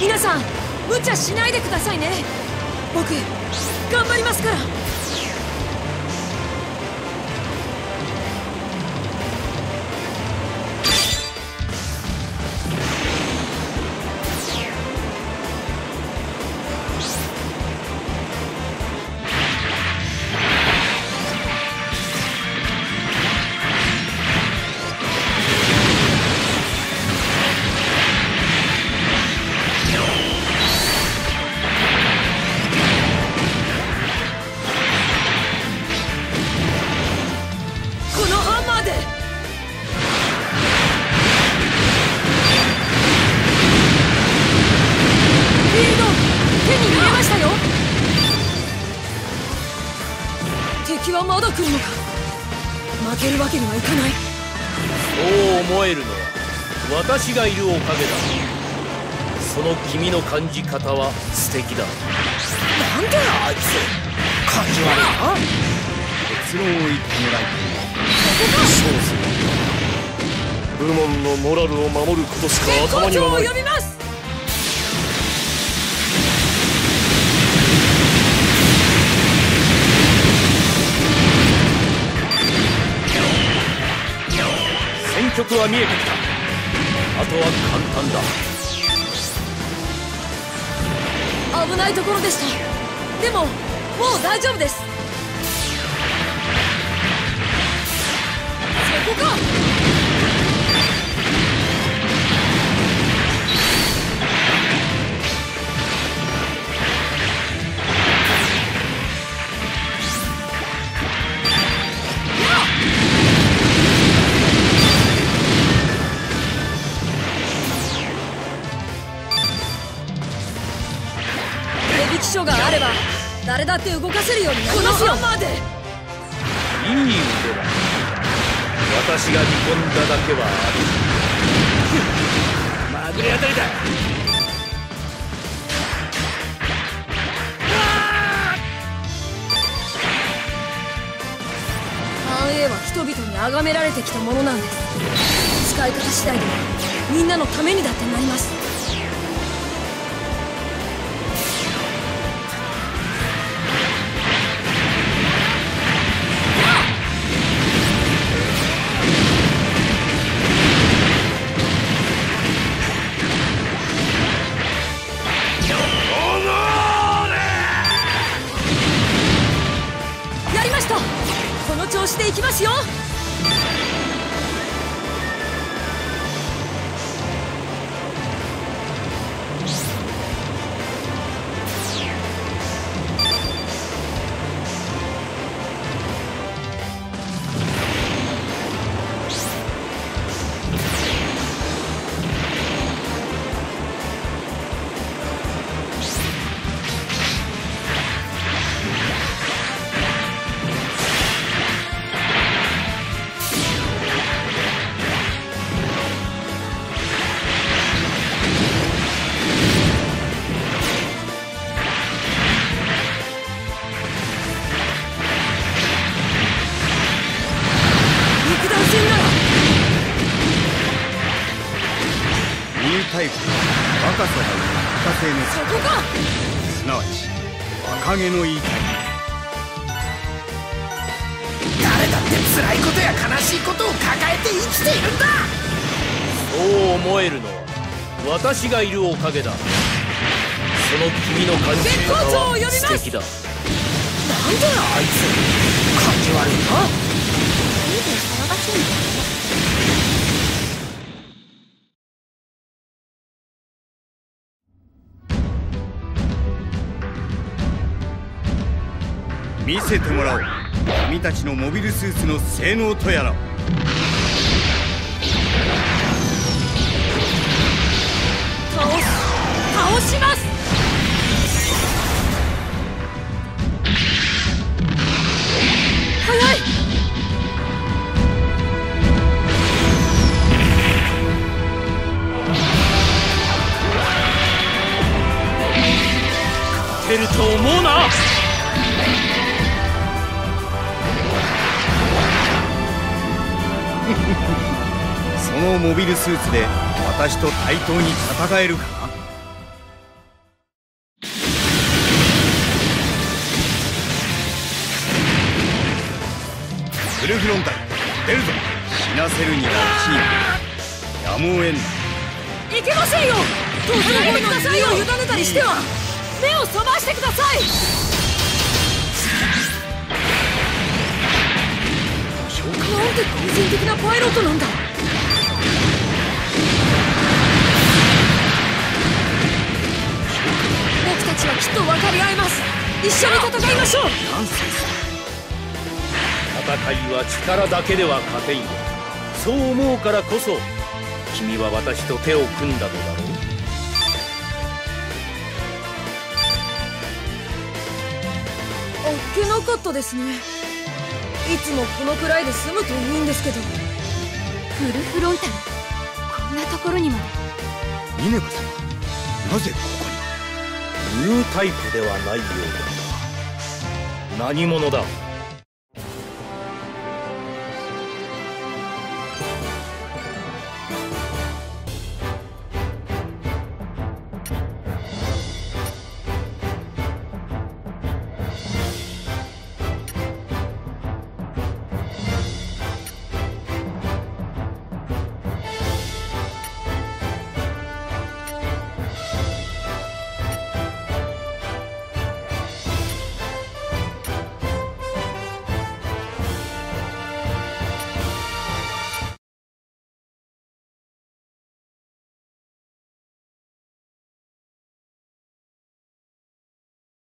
皆さん無茶しないでくださいね。僕頑張りますから。敵はまだ来るのか。負けるわけにはいかない。 そう思えるのは私がいるおかげだ。その君の感じ方は素敵だ。 なんであいつ感じ悪いな。結論を言ってもらいたい。そうする。部門のモラルを守ることしか頭にはない。 絶好調を呼びます。 戦局は見えてきた。あとは簡単だ。 危ないところでした。でももう大丈夫です。そこか。手引き書があれば誰だって動かせるようになりますよ。このハンマーで。 いい腕だ。私が見込んだだけはある。まぐれ当たりだ。 繁栄は人々に崇められてきたものなんです。使い方次第ではみんなのためにだってなります。この調子でいきますよ。 タイプは若さが不可性のそこか。 すなわち若気の言いたい。 誰だって辛いことや悲しいことを抱えて生きているんだ。 そう思えるのは私がいるおかげだ。その君の感じ方は素敵だ。 なんであいつ感じ悪いな。 随分騒がしいんだよ。 見せてもらおう。君たちのモビルスーツの性能とやら。 倒します。早い。 勝てると思うな。 そのモビルスーツで私と対等に戦えるかな。 ルフロンタル出るぞ。死なせるには大きい。やむを得ん。 いけませんよ。途中でくださいよ。委ねたりしては目を覚ましてください。なんて偶然的なパイロットなんだ。僕たちはきっと分かり合えます。一緒に戦いましょう。 戦いは力だけでは勝てんよ。そう思うからこそ君は私と手を組んだのだろう。 あっけなかったですね。いつもこのくらいで済むといいんですけど。 フルフロンタル、こんなところにまで。 ミネバ様、なぜここに？ ニュータイプではないようだが何者だ？